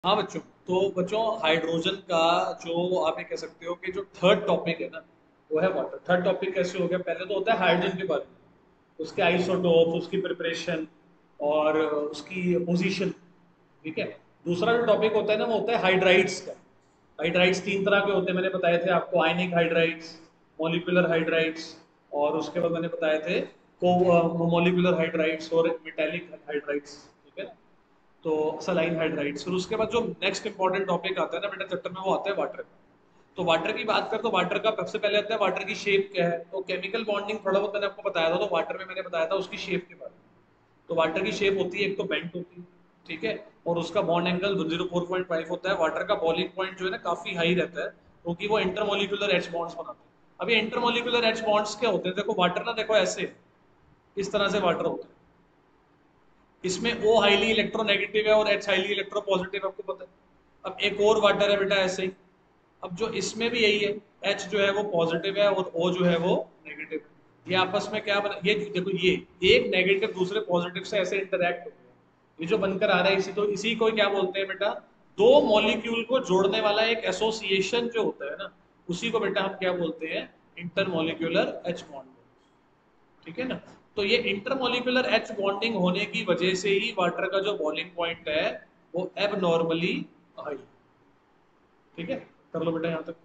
हाँ बच्चों, तो बच्चों हाइड्रोजन का जो आप ये कह सकते हो कि जो थर्ड टॉपिक है ना, वो है वाटर। थर्ड टॉपिक कैसे हो गया? पहले तो होता है हाइड्रोजन के बारे में, उसके आइसोटोप, उसकी प्रिपरेशन और उसकी पोजीशन। ठीक है। दूसरा जो टॉपिक होता है ना, वो होता है हाइड्राइड्स का। हाइड्राइड्स तीन तरह के होते हैं, मैंने बताए थे आपको। आयनिक हाइड्राइड्स, मॉलिक्यूलर हाइड्राइड्स, और उसके बाद मैंने बताए थे को मॉलिक्यूलर हाइड्राइड्स और मेटेलिक हाइड्राइड्स। ठीक है। तो सलाइन हाइड्राइड्स। फिर उसके बाद जो नेक्स्ट इंपॉर्टेंट टॉपिक आता है ना बेटा चैप्टर में, वो आता है वाटर। तो वाटर की बात कर, तो वाटर का सबसे पहले आता है वाटर की शेप क्या है। तो केमिकल बॉन्डिंग थोड़ा बहुत मैंने आपको बताया था, तो वाटर में मैंने बताया था उसकी शेप के बारे में। तो वाटर की शेप होती है, एक तो बेंट होती है। ठीक है। और उसका बॉन्ड एंगल 0.45 होता है। वाटर का बॉइलिंग पॉइंट जो है ना काफी हाई रहता है, क्योंकि वो इंटरमोलिकुलर एच बॉन्ड्स बनाते हैं। अभी इंटरमोलिकुलर एच बॉन्ड्स क्या होते हैं? देखो वाटर ना, देखो ऐसे इस तरह से वाटर होता है। इसमें O हाईली इलेक्ट्रोनेगेटिव है और H हाईली इलेक्ट्रोपॉजिटिव, आपको पता है। अब एक और वाटर है बेटा ऐसे ही। अब जो इसमें भी यही है, H जो है वो पॉजिटिव है और O जो है वो नेगेटिव है। ये आपस में क्या बना, ये देखो, ये एक नेगेटिव दूसरे पॉजिटिव से ऐसे इंटरैक्ट हो गया। ये जो बनकर आ रहा है, इसी को क्या बोलते हैं बेटा? दो मॉलिक्यूल को जोड़ने वाला एक एसोसिएशन जो होता है ना, उसी को बेटा हम क्या बोलते हैं? Intermolecular H bond. ठीक है ना। तो ये इंटरमोलिकुलर एच बॉन्डिंग होने की वजह से ही वाटर का जो बॉइलिंग पॉइंट है वो एब नॉर्मली हाई। ठीक है। कर लो बेटा, यहां तक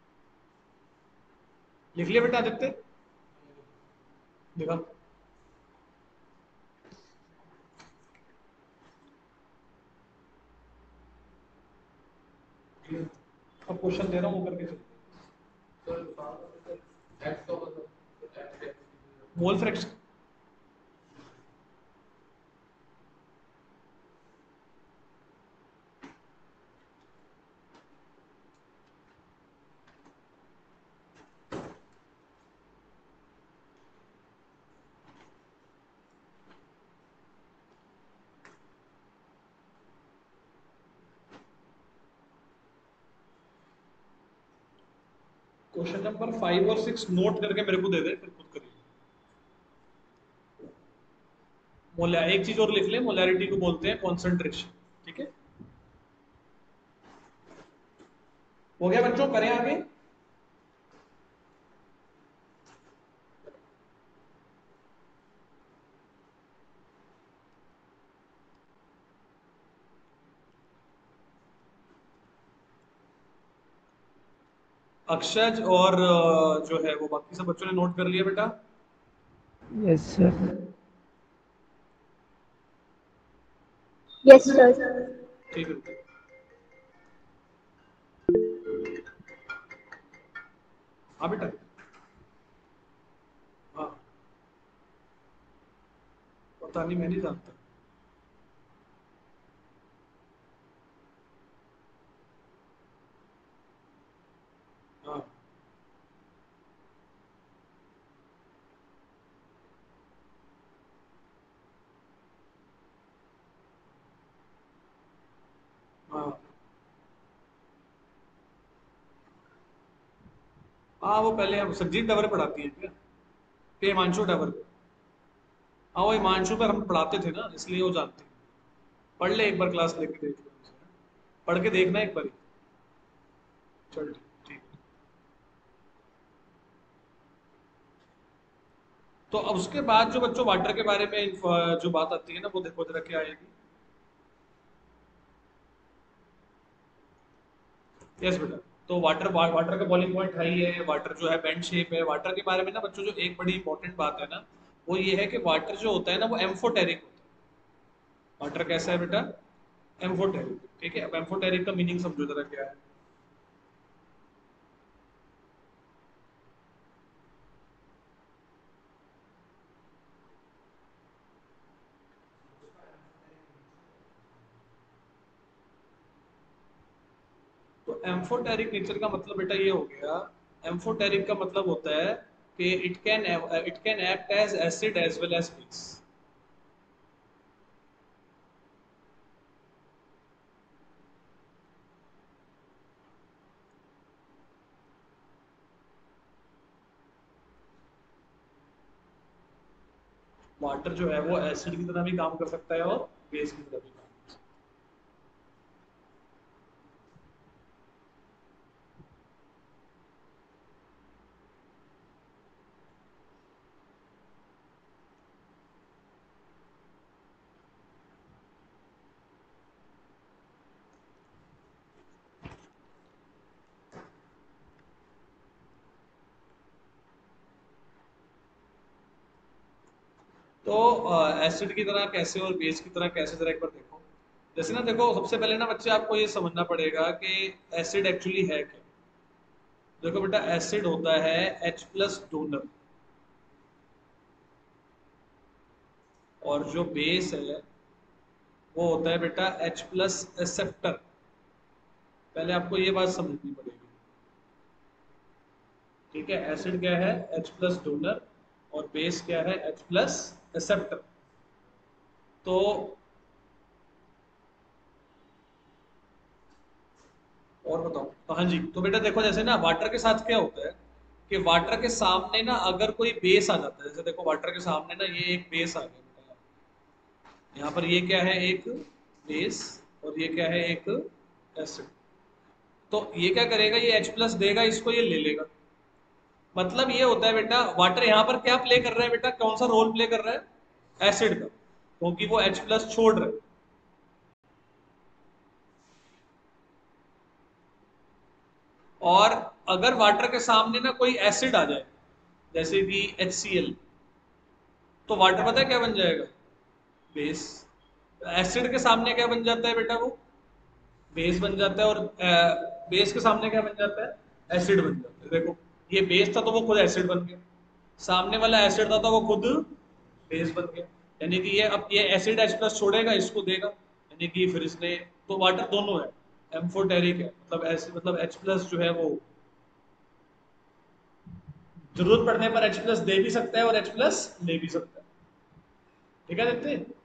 लिख लिया बेटा आदित्य? लिखा? अब क्वेश्चन दे रहा हूं, वो करके चलो। Mole fraction. क्वेश्चन नंबर 5 और 6 नोट करके मेरे को दे दे, फिर खुद करिए। मोला एक चीज और लिख ले, मोलैरिटी को बोलते हैं कॉन्सेंट्रेशन। ठीक है। हो गया बच्चों, करें आगे? अक्षज और जो है वो बाकी सब बच्चों ने नोट कर लिया बेटा? Yes sir. Yes sir. ठीक है। हाँ बेटा। हाँ, पता नहीं, मैं नहीं जानता। हाँ। हाँ। हाँ, वो पहले हम सब्जी टावर पढ़ाती है क्या? ये हिमांशु टावर पे। हाँ, वो हिमांशु पर हम पढ़ाते थे ना, इसलिए वो जानते हैं। पढ़ ले एक बार, क्लास लेके देख ले उनसे। पढ़ के देखना एक बार। चल ठीक है। तो अब उसके बाद जो बच्चों वाटर के बारे में जो बात आती है ना, वो देखो जरा क्या आएगी। यस बेटा। तो वाटर का बॉइलिंग पॉइंट हाई है, वाटर जो है बेंड शेप है। वाटर के बारे में ना बच्चों, जो एक बड़ी इंपॉर्टेंट बात है ना, वो ये है कि वाटर जो होता है ना, वो एम्फोटेरिक होता है। वाटर कैसा है बेटा? एम्फोटेरिक। ठीक है। अब एम्फोटेरिक का मीनिंग समझो जरा क्या है। तो एम्फोटेरिक नेचर का मतलब बेटा ये हो गया, एम्फोटेरिक का मतलब होता है कि it can act as acid as well as base. Water जो है वो एसिड की तरह भी काम कर सकता है और बेस की तरह भी काम कर सकता तो एसिड की तरह कैसे और बेस की तरह कैसे, जरा एक बार देखो। जैसे ना देखो, सबसे पहले ना बच्चे आपको ये समझना पड़ेगा कि एसिड एक्चुअली है क्या। देखो बेटा, एसिड होता है H प्लस डोनर, और जो बेस है वो होता है बेटा H प्लस एक्सेप्टर। पहले आपको ये बात समझनी पड़ेगी, ठीक है। एसिड क्या है? H प्लस डोनर, और बेस क्या है? H plus acceptor. तो और बताओ, तो हाँ जी, तो बेटा देखो, जैसे ना वाटर के साथ क्या होता है कि वाटर के सामने ना अगर कोई बेस आ जाता है, जैसे देखो वाटर के सामने ना ये एक बेस आ गया बेटा, यहाँ पर ये क्या है? एक बेस, और ये क्या है? एक एसिड। तो ये क्या करेगा? ये H प्लस देगा इसको, ये ले लेगा। मतलब ये होता है बेटा, वाटर यहाँ पर क्या प्ले कर रहा है बेटा? कौन सा रोल प्ले कर रहा है? एसिड का, क्योंकि वो H प्लस छोड़ रहा है। और अगर वाटर के सामने ना कोई एसिड आ जाए, जैसे कि HCl, तो वाटर पता है क्या बन जाएगा? बेस। एसिड के सामने क्या बन जाता है बेटा? वो बेस बन जाता है। और बेस के सामने क्या बन जाता है? एसिड बन जाता है। देखो, ये बेस था तो वो खुद एसिड बन गया, सामने वाला एसिड था तो वो खुद बेस बन गया। यानी कि ये अब ये एसिड H प्लस छोड़ेगा, इसको देगा, यानी कि फिर इसने, तो वाटर दोनों है, एम्फोटेरिक है, मतलब ऐसे, मतलब H प्लस जो है वो जरूरत पड़ने पर H प्लस दे भी सकता है और H प्लस ले भी सकता है। ठीक है, देखते हैं।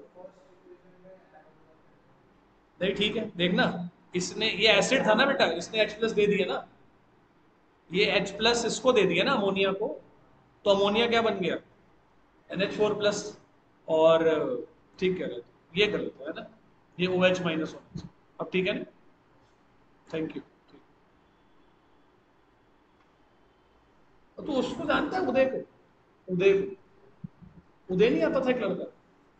नहीं, ठीक है, देखना, इसने, ये एसिड था ना बेटा, इसने H प्लस दे दिया ना, ये H प्लस इसको दे दिया ना अमोनिया को, तो अमोनिया क्या बन गया? NH4 plus. और ठीक कह रहे थे, ये गलत है ना, ये OH माइनस होना चाहिए। अब ठीक है ना? Thank you. तो उसको जानता है, उदय को? उदय को, उदय नहीं आता था एक लड़का?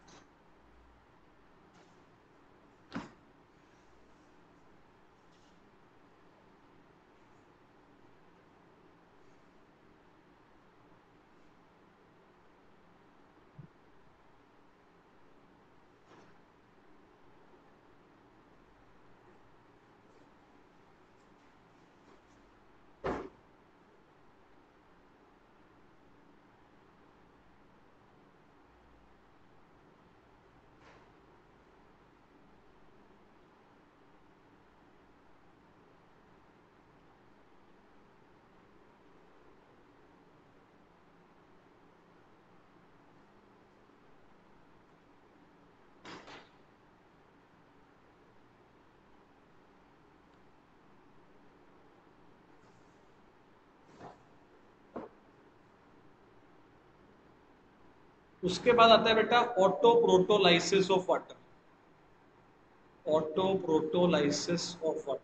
उसके बाद आता है बेटा auto protolysis of water. Auto protolysis of water.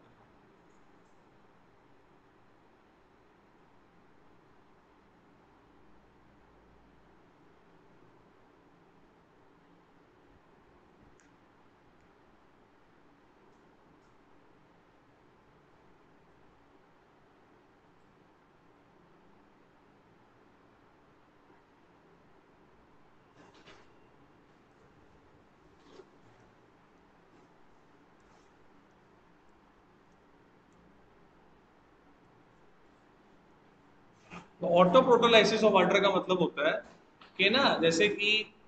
तो ऑटो प्रोटोलाइसिस ऑफ वाटर का मतलब होता है कि ना, जैसे कि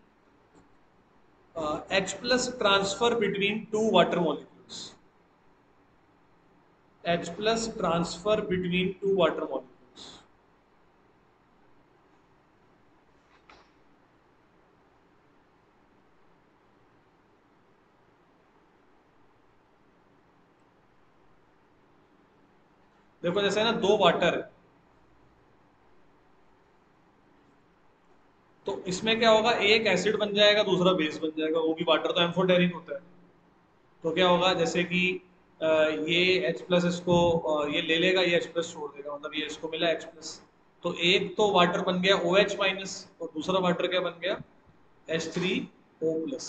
H plus transfer between two water molecules. H plus transfer between two water molecules. देखो, जैसे ना दो वाटर है, तो इसमें क्या होगा? एक एसिड बन जाएगा, दूसरा बेस बन जाएगा, वो भी वाटर तो एम्फोटेरिक होता है। तो क्या होगा? जैसे कि ये H प्लस इसको ये ले लेगा, ये H प्लस छोड़ देगा, मतलब ये इसको मिला H प्लस। तो एक तो वाटर बन गया OH माइनस, और दूसरा वाटर क्या बन गया? H3O plus.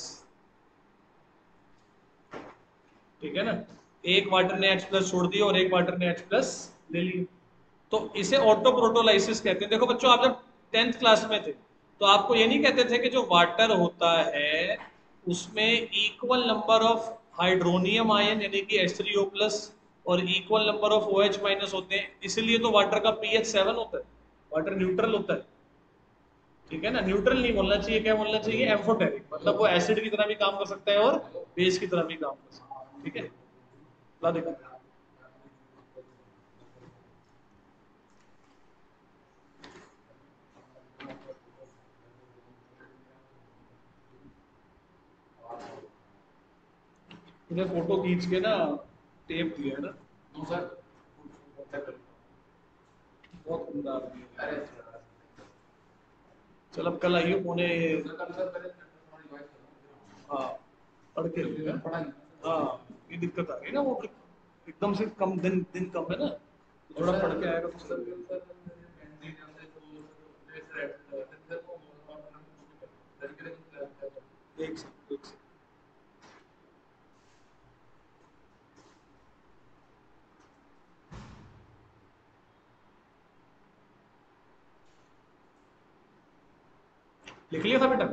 ठीक है ना? एक वाटर ने H प्लस छोड़ दिया और एक वाटर ने H प्लस ले लिया। तो इसे ऑटो प्रोटोलाइसिस कहते हैं। देखो बच्चों, आप जब 10th क्लास में थे तो आपको ये नहीं कहते थे कि जो वाटर होता है उसमें equal number of hydronium ion यानी कि H3O प्लस और equal number of OH minus होते हैं, इसीलिए तो वाटर का pH 7 होता है, वाटर न्यूट्रल होता है। ठीक है ना, न्यूट्रल नहीं बोलना चाहिए, क्या बोलना चाहिए, एम्फोटेरिक, मतलब वो एसिड की तरह भी काम कर सकता है और बेस की तरह भी काम कर सकता है। ठीक है, ला देखो। इधर फोटो खींच के ना टेप दिया है ना बहुत उम्दा आदमी है। चल अब कल आइयो पौने, हाँ पढ़ के लिए हाँ, ये दिक्कत आ गई ना, वो एकदम से कम दिन दिन कम है ना, तो थोड़ा पढ़ के आएगा तो सर। एक सेकंड, एक सेकंड। लिख लिया था बेटा?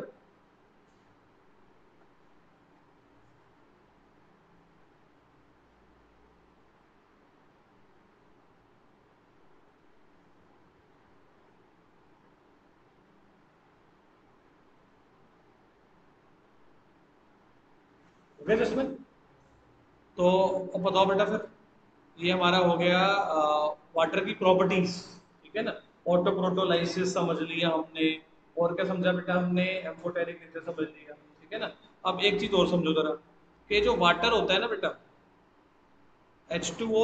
हो गया जिसमें, तो अब बताओ बेटा फिर, ये हमारा हो गया वाटर की प्रॉपर्टीज। ठीक है ना, ऑटो प्रोटोलाइसिस समझ लिया हमने, और क्या समझा बेटा हमने, एम्फोटेरिक नेचर समझ लिया। ठीक है ना, अब एक चीज और समझो जरा, कि जो वाटर होता है ना बेटा, H2O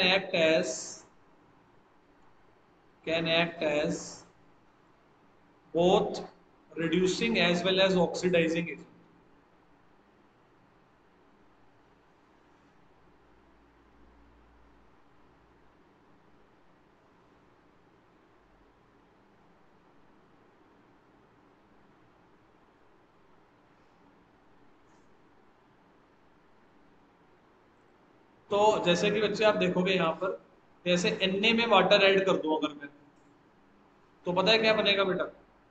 can act as both reducing as well as oxidizing agent। तो जैसे कि बच्चे आप देखोगे यहाँ पर, जैसे Na में वाटर ऐड कर दूं अगर मैं, तो पता है क्या बनेगा बेटा,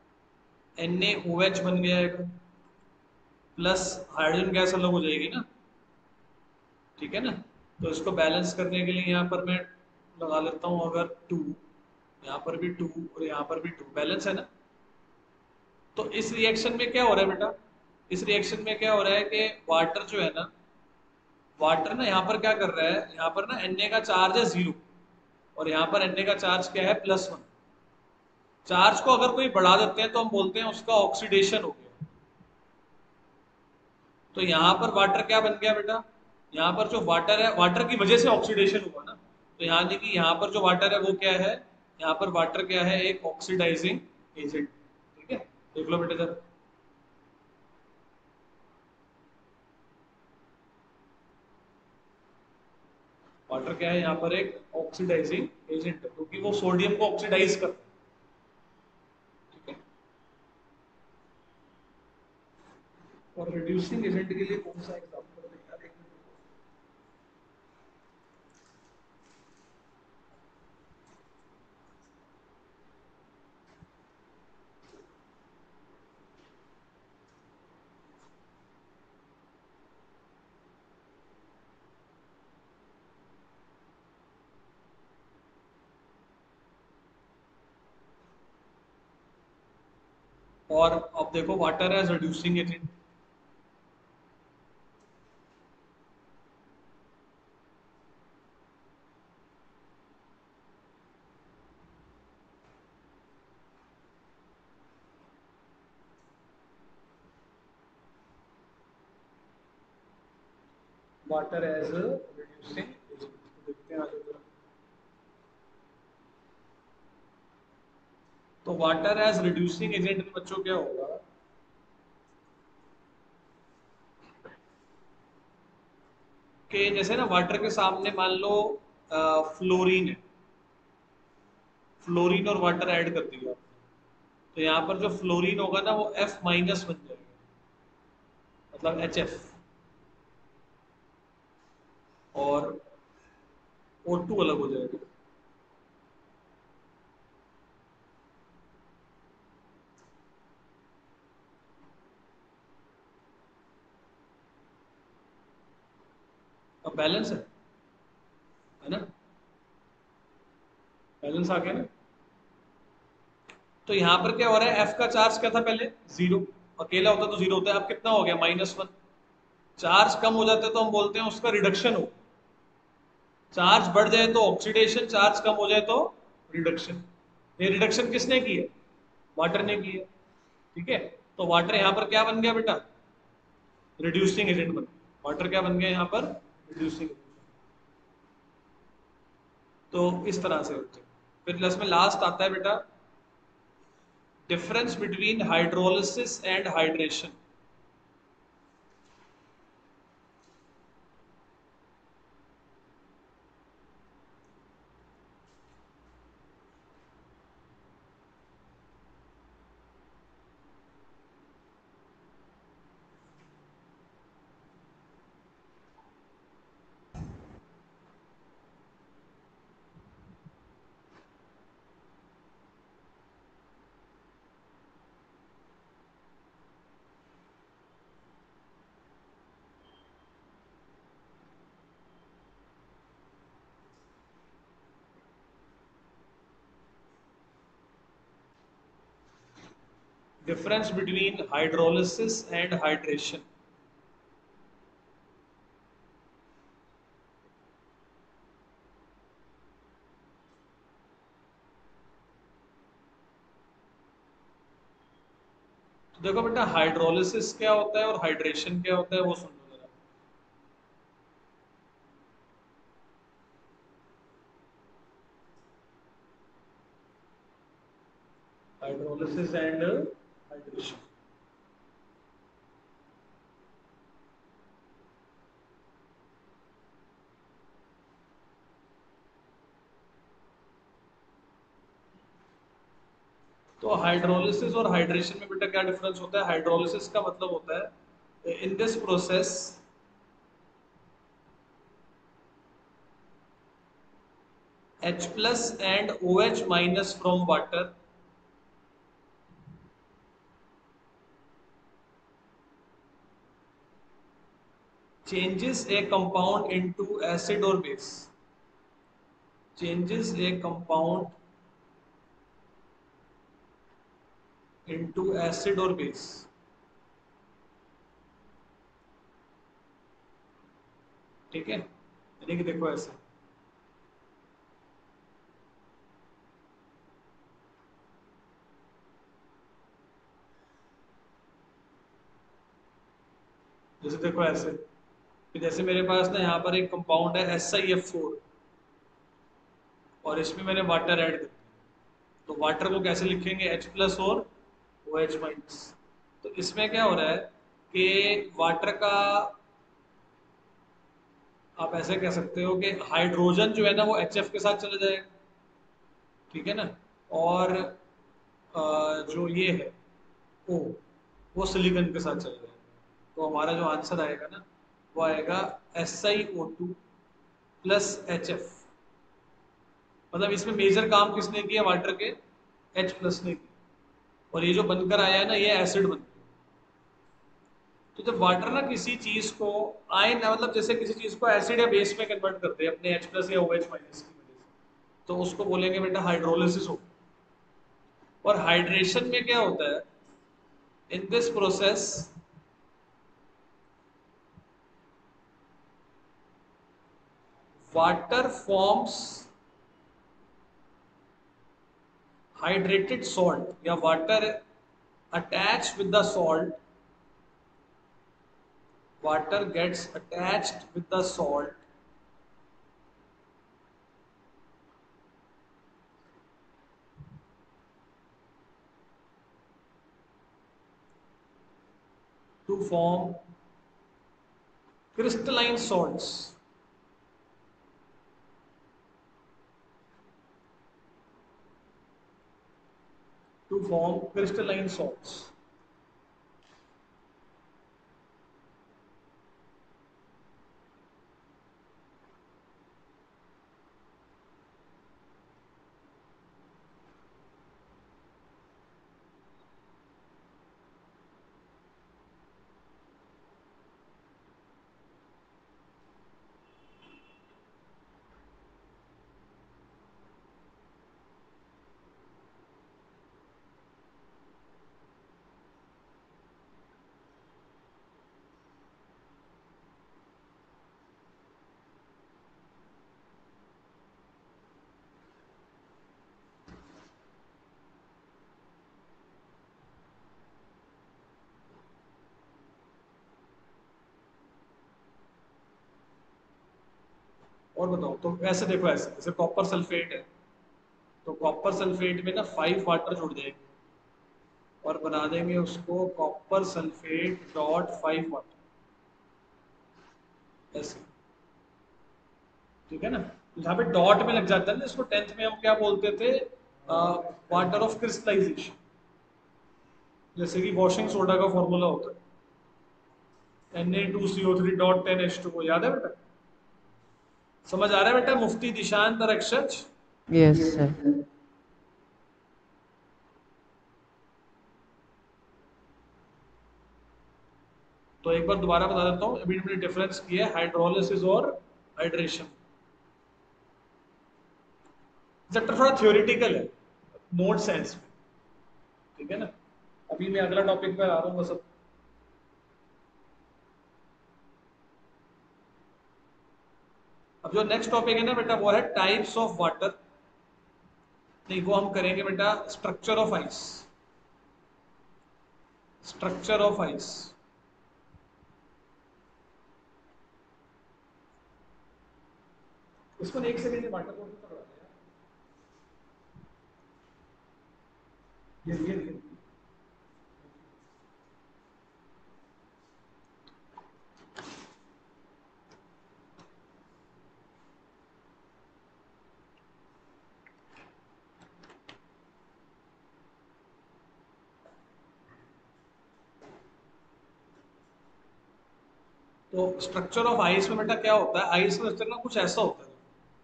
NaOH बन गया है, प्लस हाइड्रोजन गैस अलग हो जाएगी ना। ठीक है ना, तो इसको बैलेंस करने के लिए यहाँ पर मैं लगा लेता हूँ अगर 2, यहाँ पर भी 2 और यहाँ पर भी 2, बैलेंस है ना। तो इस रिएक्शन में क्या हो रहा है बेटा, इस रिएक्शन में क्या हो रहा है कि वाटर जो है ना, वाटर ना यहाँ पर क्या कर रहा है, यहाँ पर ना Na का चार्ज है 0 और यहाँ पर Na का चार्ज क्या है, +1। चार्ज को अगर कोई बढ़ा देते हैं तो हम बोलते हैं उसका ऑक्सीडेशन हो गया। तो यहाँ पर वाटर क्या बन गया बेटा, यहाँ पर जो वाटर है, वाटर की वजह से ऑक्सीडेशन हुआ ना, तो यहाँ देखिए यहाँ पर जो वाटर है वो क्या है, यहाँ पर वाटर क्या है, एक ऑक्सीडाइजिंग एजेंट। ठीक है, देख लो बेटे जरा, वाटर क्या है यहाँ पर, एक ऑक्सीडाइजिंग एजेंट है, क्योंकि वो सोडियम को ऑक्सीडाइज करता है। ठीक है, और रिड्यूसिंग एजेंट के लिए कौन सा एग्जाम्पल है यार, एक मिनट। और अब देखो water as reducing agent, water as reducing agent, देखते हैं आगे जरा। तो वाटर एज रिड्यूसिंग एजेंट में बच्चों क्या होगा, कि जैसे ना वाटर के सामने मान लो फ्लोरीन है, फ्लोरीन और वाटर ऐड कर दिया, तो यहाँ पर जो फ्लोरीन होगा ना वो F- बन जाएगा, मतलब HF, और O2 अलग हो जाएगा। बैलेंस है ना, बैलेंस आ गया ना। तो यहां पर क्या हो रहा है, एफ का चार्ज क्या था पहले, जीरो, अकेला होता तो जीरो होता है, अब कितना हो गया, -1। चार्ज कम हो जाता है तो हम बोलते हैं उसका रिडक्शन हो, चार्ज बढ़ जाए तो ऑक्सीडेशन, चार्ज कम हो जाए तो रिडक्शन। ये रिडक्शन किसने की है, वाटर ने की है, ठीक है। तो वाटर यहां पर क्या बन गया बेटा, रिड्यूसिंग एजेंट बन गया, वाटर क्या बन गया यहां पर, रिड्यूसिंग। तो इस तरह से होते हैं। फिर इसमें लास्ट आता है बेटा, difference between hydrolysis and hydration. Difference between hydrolysis and hydration. तो देखो बेटा, हाइड्रोलिसिस क्या होता है और हाइड्रेशन क्या होता है वो सुन लो जरा। Hydrolysis and hydration. तो हाइड्रोलिसिस और हाइड्रेशन में बेटा क्या डिफरेंस होता है, हाइड्रोलिसिस का मतलब होता है in this process H plus and OH minus from water changes a compound into acid or base, changes a compound into acid or base। ठीक है, यानी कि देखो ऐसे, जैसे देखो ऐसे कि जैसे मेरे पास ना यहाँ पर एक कंपाउंड है SiF4 और इसमें मैंने वाटर ऐड कर दिया, तो वाटर को कैसे लिखेंगे, H प्लस और OH माइनस। तो इसमें क्या हो रहा है कि वाटर का, आप ऐसे कह सकते हो कि हाइड्रोजन जो है ना वो HF के साथ चला जाएगा, ठीक है ना, और जो ये है ओ, वो सिलिकॉन के साथ चल रहा है। तो हमारा जो आंसर आएगा ना वो आएगा SiO2 प्लस HF। मतलब इसमें मेजर काम किसने किया, वाटर के H प्लस ने किया, और ये जो बनकर आया है ना ये एसिड बन गया। तो जब वाटर ना किसी चीज को आयन, मतलब जैसे किसी चीज को एसिड या बेस में कन्वर्ट करते हैं अपने H प्लस या OH माइनस की वजह से, तो उसको बोलेंगे बेटा हाइड्रोलिसिस हो। और हाइड्रेशन में क्या होता है, in this process water forms hydrated salt या water attached with the salt, water gets attached with the salt to form crystalline salts, to form crystalline salts। और बताओ, तो ऐसे देखो, ऐसे जैसे कॉपर सल्फेट है, तो कॉपर सल्फेट में ना 5 वाटर जुड़ जाएंगे और बना देंगे उसको कॉपर सल्फेट डॉट 5 वाटर, ऐसे। ठीक है ना? तो जहाँ पे डॉट में लग जाता है ना, इसको 10th में हम क्या बोलते थे, वाटर ऑफ क्रिस्टलाइजेशन। जैसे कि वॉशिंग सोडा का फॉर्मूला होता है Na2CO3 डॉट 10H2O, याद है बेटा? समझ आ रहा है बेटा मुफ्ती दिशांत और अक्षज? Yes, sir. तो एक बार दोबारा बता देता हूँ, अभी हमने डिफरेंस किया है हाइड्रोलिसिस और हाइड्रेशन। चैप्टर थोड़ा थ्योरेटिकल है, नोट साइंस में। ठीक है ना? अभी मैं अगला टॉपिक पे आ रहा हूँ बस अब। जो नेक्स्ट टॉपिक है ना बेटा, वो है टाइप्स ऑफ वाटर। नहीं, वो हम करेंगे बेटा structure of ice. Structure of ice. इसको एक सेकंड में वाटर बॉटल पकड़ा ये। तो स्ट्रक्चर ऑफ आइस में बेटा क्या होता है, आइस का स्ट्रक्चर ना कुछ ऐसा होता है।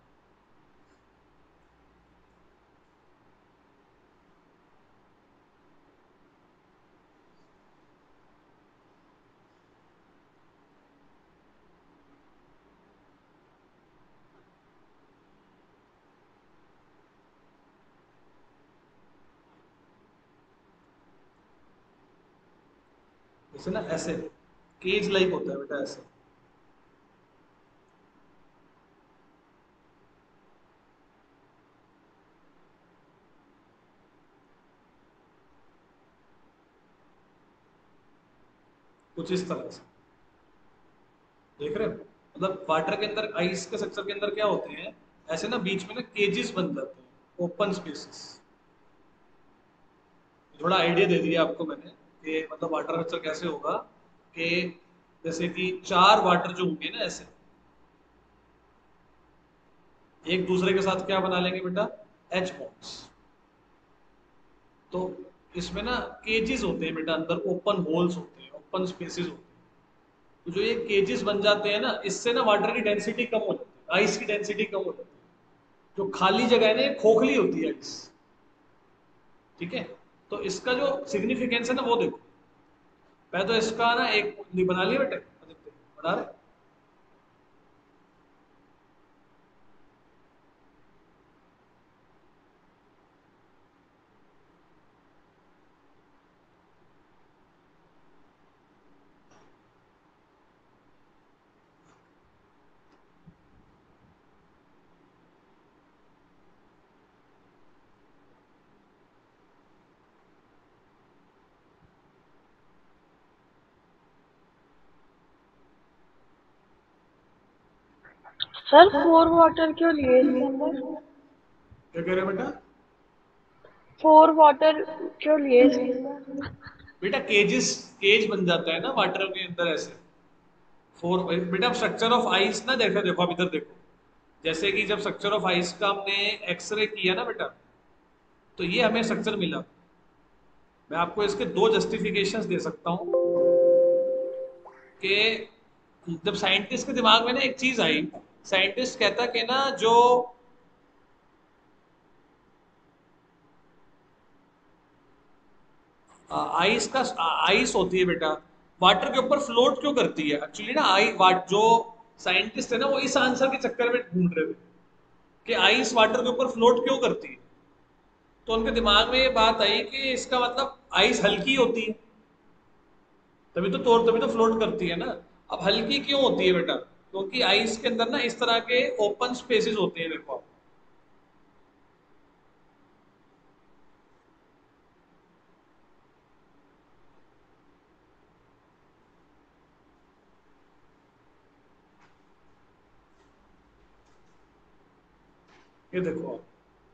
जैसे ना ऐसे केज लाइक होता है बेटा, ऐसे। कुछ इस तरह से, देख रहे हो? मतलब वाटर के अंदर, आइस के स्ट्रक्चर के अंदर क्या होते हैं, ऐसे ना बीच में ना केजेस बन जाते हैं, ओपन स्पेसेस। थोड़ा आइडिया दे दिया आपको मैंने कि मतलब वाटर स्ट्रक्चर कैसे होगा, कि जैसे कि 4 वाटर जो होंगे ना ऐसे, एक दूसरे के साथ क्या बना लेंगे बेटा, एच बॉन्ड्स। तो इसमें ना केजेस होते हैं बेटा, अंदर ओपन होल्स होते हैं, ओपन स्पेसेस होते हैं। तो जो ये केजेस बन जाते हैं ना, इससे ना वाटर की डेंसिटी कम हो जाती है, आइस की डेंसिटी कम हो जाती है। जो खाली जगह है ना, ये खोखली होती है आइस। ठीक है? तो इसका जो सिग्निफिकेंस है ना, वो देखो। पहले तो इसका ना एक बना लिया बेटे, आदित्य, बना रहे? सर 4 वाटर क्यों लिए इसके अंदर? क्या कह रहे हैं बेटा? 4 वाटर क्यों लिए इसके अंदर? बेटा केजेस, केज बन जाता है ना वाटर के अंदर ऐसे। फोर बेटा स्ट्रक्चर ऑफ आइस ना, देखो देखो अब इधर देखो। जैसे कि जब स्ट्रक्चर ऑफ आइस का हमने एक्सरे किया ना बेटा, तो ये हमें स्ट्रक्चर मिला। मैं आपको इसके 2 जस्टिफिकेशंस दे सकता हूँ कि जब साइंटिस्ट के दिमाग में ना एक चीज आई, साइंटिस्ट कहता कि ना जो आइस का, आइस होती है बेटा, वाटर के ऊपर फ्लोट क्यों करती है एक्चुअली ना, आई वाट जो साइंटिस्ट है ना, वो इस आंसर के चक्कर में ढूंढ रहे थे कि आइस वाटर के ऊपर फ्लोट क्यों करती है। तो उनके दिमाग में ये बात आई कि इसका मतलब आइस हल्की होती है, तभी तो फ्लोट करती है ना। अब हल्की क्यों होती है बेटा, क्योंकि आइस के अंदर ना इस तरह के ओपन स्पेसेस होते हैं, देखो आप। ये देखो आप,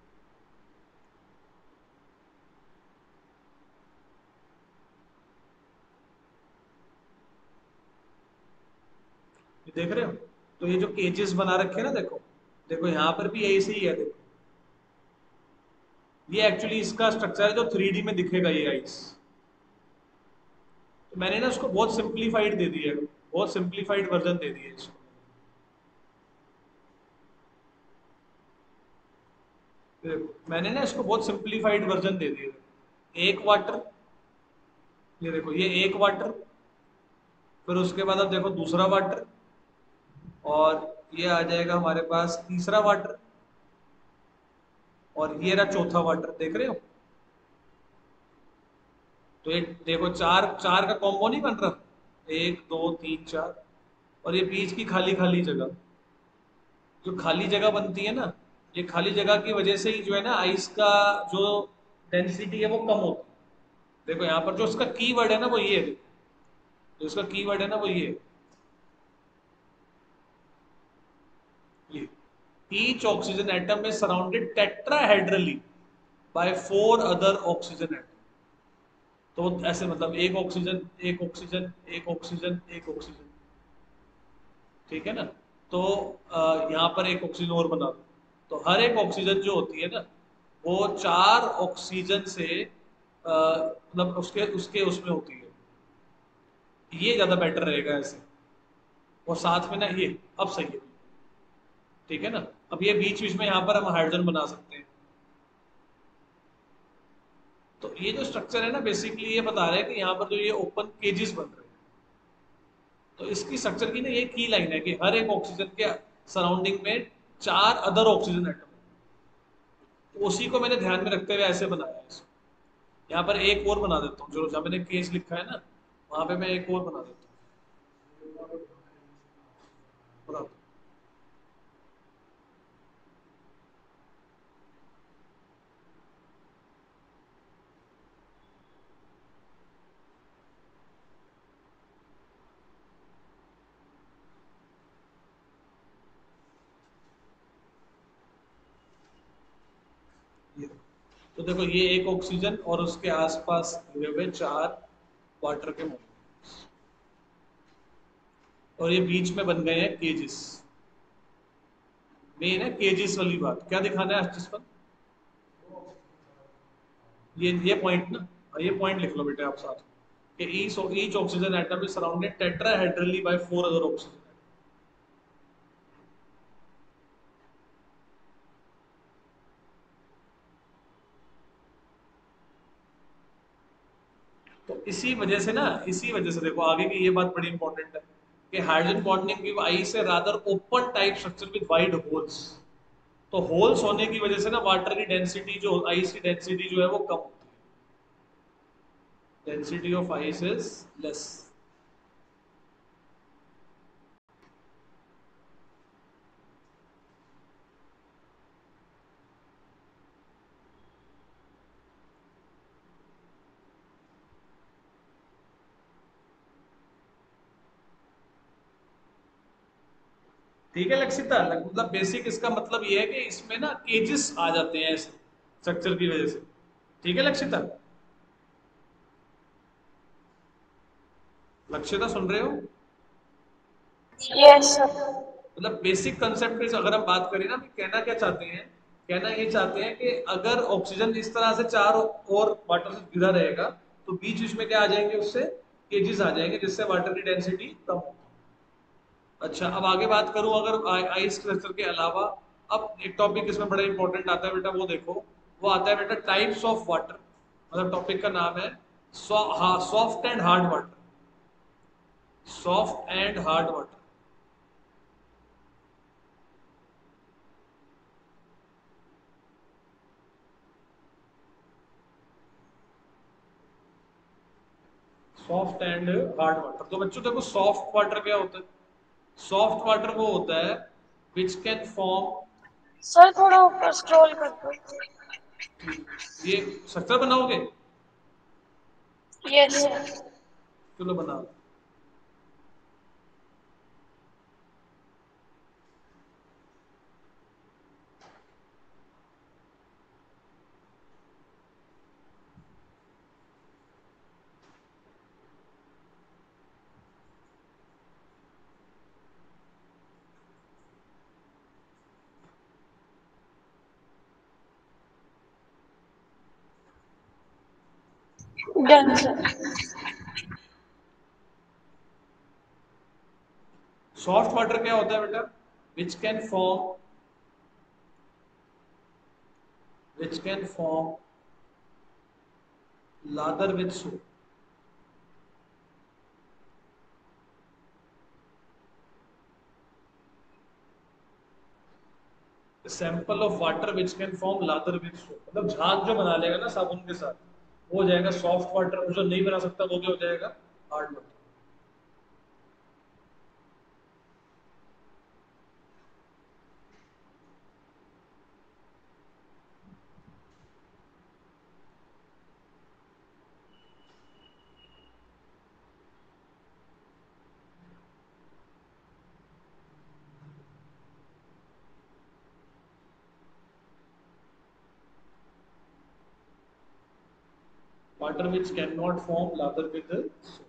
ये देख रहे हो? तो ये जो केजेस बना रखे हैं ना, देखो देखो यहाँ पर भी ऐसे ही है, देखो ये एक्चुअली इसका स्ट्रक्चर है जो 3D में दिखेगा ये आइस। तो मैंने ना उसको बहुत सिंप्लीफाइड दे दिया है, बहुत सिंप्लीफाइड वर्जन दे दिया है इसको। देखो मैंने ना इसको बहुत सिंप्लीफाइड वर्जन दे दिया है। एक वाटर, ये देखो ये एक वाटर, फिर उसके बाद अब देखो दूसरा वाटर, और ये आ जाएगा हमारे पास तीसरा वाटर, और ये रहा चौथा वाटर, देख रहे हो? तो ये देखो चार चार का कॉम्बो नहीं बन रहा, एक दो तीन चार, और ये बीच की खाली खाली जगह, जो खाली जगह बनती है ना, ये खाली जगह की वजह से ही जो है ना आइस का जो डेंसिटी है वो कम होती है। देखो यहाँ पर जो उसका कीवर्ड है ना वो ये है, जो इसका कीवर्ड है ना वो ये है, ये each oxygen atom is surrounded tetrahedrally by four other oxygen atom। तो ऐसे मतलब एक ऑक्सीजन एक ऑक्सीजन एक ऑक्सीजन एक ऑक्सीजन, ठीक है ना? तो यहाँ पर एक ऑक्सीजन और बना दो, तो हर एक ऑक्सीजन जो होती है ना वो चार ऑक्सीजन से मतलब उसके उसके उसमें होती है। ये ज्यादा बेटर रहेगा ऐसे, और साथ में ना ये अब सही है, ठीक है ना? अब ये बीच बीच में यहाँ पर हम हाइड्रोजन बना सकते हैं। तो ये जो स्ट्रक्चर है ना बेसिकली ये बता रहा है कि यहाँ पर जो ये ओपन केजेस बन रहे हैं, तो इसकी स्ट्रक्चर की ना ये की लाइन है कि हर एक ऑक्सीजन के सराउंडिंग में चार अदर ऑक्सीजन एटम, तो उसी को मैंने ध्यान में रखते हुए ऐसे बनाया है इसको। यहाँ पर एक और बना देता हूँ, जो जहाँ मैंने केस लिखा है ना वहां पे मैं एक और बना देता हूँ। ये तो देखो ये एक ऑक्सीजन और उसके आसपास जुड़े हुए चार वाटर के मोलिक्यूल्स, और ये बीच में बन गए हैं केजेस। मेन है केजेस वाली बात, क्या दिखाना है जिस पर ये पॉइंट ना, ये पॉइंट लिख लो बेटे आप साथ में कि each oxygen atom is surrounded tetrahedrally by four other oxygen. तो इसी वजह से ना, इसी वजह से देखो आगे की ये बात बड़ी इंपॉर्टेंट है कि hydrogen bonding give ice a rather open type structure with wide holes. तो होल्स होने की वजह से ना वाटर की डेंसिटी जो आइस की डेंसिटी जो है वो कम होती है, density of ice is less. ठीक है लक्षिता, मतलब बेसिक इसका मतलब ये है कि इसमें ना केजेस आ जाते हैं ऐसे स्ट्रक्चर की वजह से। ठीक है लक्षिता, लक्षिता सुन रहे हो? Yes sir. मतलब बेसिक कंसेप्ट की अगर हम बात करें ना, कहना क्या चाहते हैं, कहना ये चाहते हैं कि अगर ऑक्सीजन इस तरह से चार और वाटर से घिरा रहेगा तो बीच बीच में क्या आ जाएंगे, उससे केजेस आ जाएंगे जिससे वाटर की डेंसिटी कम होगी। अच्छा अब आगे बात करूं अगर आइस स्ट्रक्चर के अलावा, अब एक टॉपिक इसमें बड़ा इंपॉर्टेंट आता है बेटा, वो देखो वो आता है बेटा टाइप्स ऑफ वाटर। मतलब टॉपिक का नाम है soft and hard water, soft and hard water. Soft and hard water, तो बच्चों देखो सॉफ्ट वाटर क्या होता है? सॉफ्ट वाटर वो होता है विच कैन फॉर्म, सर थोड़ा ऊपर स्क्रॉल कर दो। ये स्ट्रक्चर बनाओगे? Yes sir. चलो बनाओ। Done sir. सॉफ्ट वाटर क्या होता है बेटा? Which can form lather with soap. Sample of water which can form lather with soap, मतलब झाग जो बना लेगा ना साबुन के साथ, वो हो जाएगा सॉफ्ट वाटर। जो नहीं बना सकता वो क्या हो जाएगा? Hard water. Water which can not form lather with soap.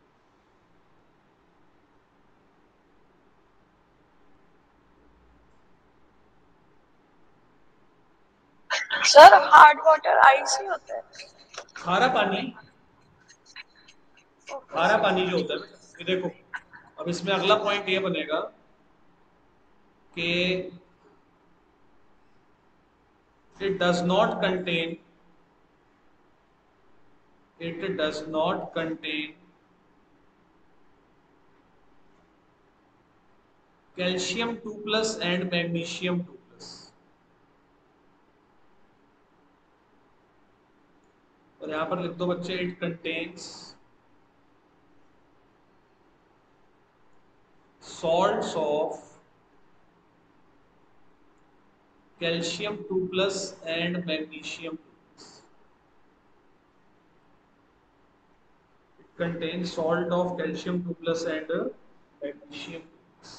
Sir hard water आइस ही होता है। खारा पानी, ओके खारा सर। पानी जो होता है बेटा, ये देखो, अब इसमें अगला पॉइंट ये बनेगा कि it does not contain calcium 2 plus and magnesium 2 plus। और यहां पर लिख दो बच्चे, it contains salts of calcium 2 plus and magnesium 2 plus। It contains salt of calcium 2 plus and magnesium 2 plus।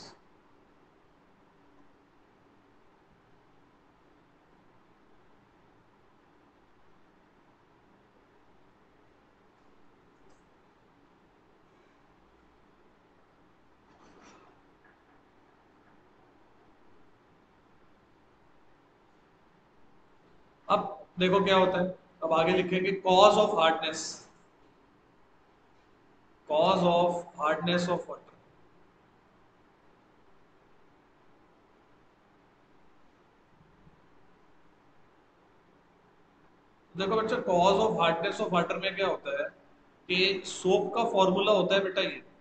अब देखो क्या होता है, अब आगे लिखेंगे cause of hardness of water. देखो बच्चा, cause of hardness of water में क्या होता है कि सोप का फॉर्मूला होता है बेटा,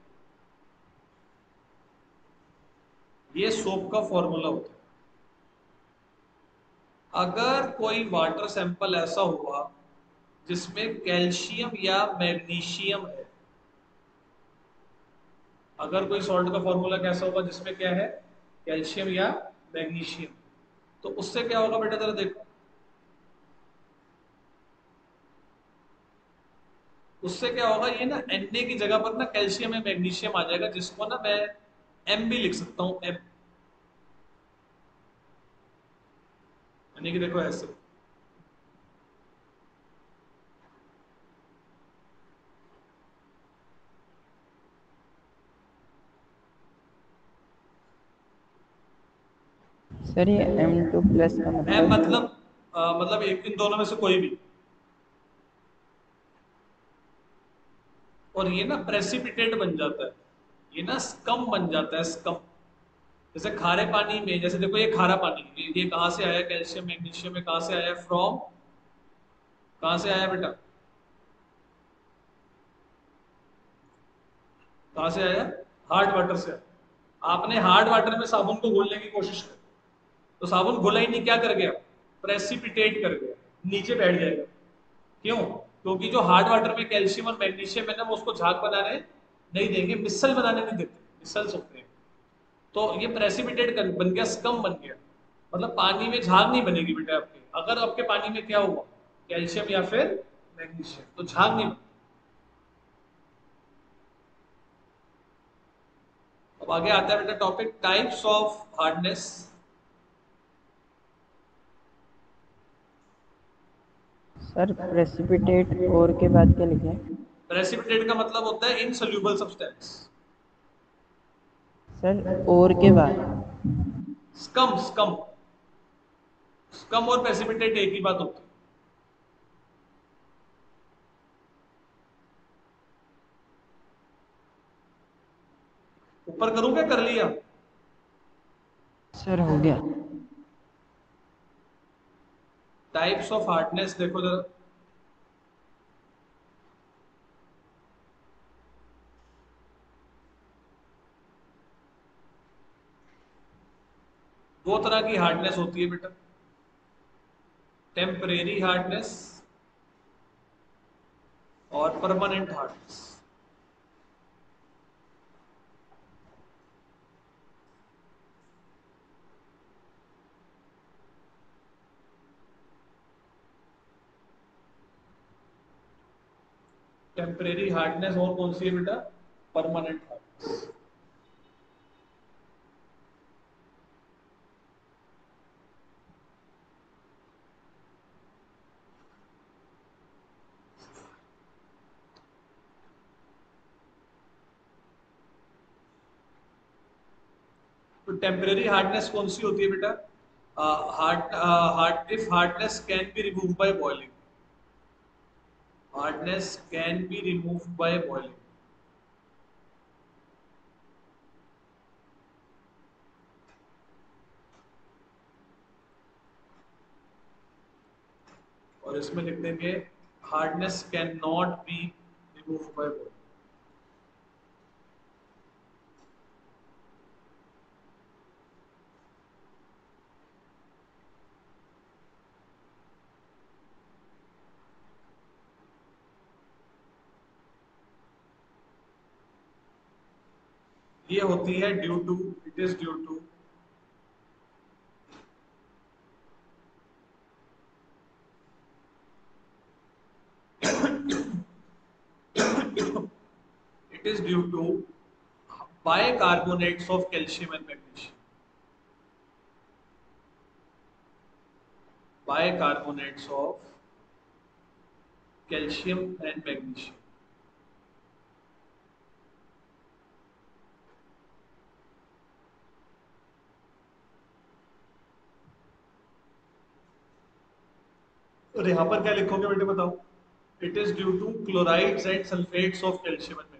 ये सोप का फॉर्मूला होता है। अगर कोई वाटर सैंपल ऐसा हुआ जिसमें कैल्शियम या मैग्नीशियम है, अगर कोई सॉल्ट का फॉर्मूला कैसा होगा जिसमें क्या है, कैल्शियम या मैग्नीशियम, तो उससे क्या होगा बेटा जरा देखो, उससे क्या होगा, ये ना Na की जगह पर ना कैल्शियम या मैग्नीशियम आ जाएगा, जिसको ना मैं M भी लिख सकता हूँ, M, यानी कि देखो ऐसे। सर ये M2+ का M मतलब? मतलब एक इन दोनों में से कोई भी। और ये ना प्रेसिपिटेट बन जाता है, ये ना स्कम बन जाता है, स्कम। जैसे खारे पानी में, जैसे देखो ये खारा पानी, ये कहाँ से आया, कैल्शियम मैग्नीशियम में कहाँ से आया, फ्रॉम, कहाँ से आया बेटा, कहाँ से आया, हार्ड वाटर से आया। आपने हार्ड वाटर में साबुन को घोलने की कोशिश की, तो साबुन घुला ही नहीं, क्या कर गया, प्रेसिपिटेट कर गया, नीचे बैठ जाएगा। क्यों? क्योंकि जो हार्ड वाटर में कैल्शियम और मैग्नीशियम है ना, वो उसको झाग बनाने नहीं देंगे, मिसल बनाने नहीं देते, मिसल्स होते हैं। तो ये प्रेसिपिटेट बन गया, स्कम बन गया, मतलब पानी में झाग नहीं बनेगी बेटा आपके। अगर आपके पानी में क्या हुआ, कैल्शियम या फिर मैग्नीशियम, तो झाग नहीं बनेगी। अब आगे आता है बेटा topic types of hardness. Sir precipitate और के बाद क्या लिखें? प्रेसिपिटेट का मतलब होता है इनसोल्यूबल सब्सटेंस। सर और के बाद? स्कम, स्कम, स्कम और प्रेसिपिटेट एक ही बात होती है। ऊपर करूं क्या, कर लिया? सर हो गया। टाइप्स ऑफ हार्डनेस देखो जरा। दो तरह की हार्डनेस होती है बेटा, टेम्परेरी हार्डनेस और परमानेंट हार्डनेस। टेम्परेरी हार्डनेस और कौन सी है बेटा? Permanent hardness. तो टेम्परेरी हार्डनेस कौन सी होती है बेटा? If hardness can be remove by boiling, hardness can be remove by boiling. और इसमें लिख देंगे hardness can not be remove by boiling. ये होती है due to, it is due to it is due to bicarbonates of calcium and magnesium, bicarbonates of calcium and magnesium। और यहां पर क्या लिखोगे बेटे बताओ? It is due to chlorides and sulphates of calcium and